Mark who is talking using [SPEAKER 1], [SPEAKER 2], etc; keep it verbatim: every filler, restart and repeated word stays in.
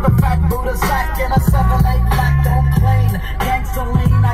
[SPEAKER 1] a fat Buddha sack in a seven eight black, don't plane. Gangsta lean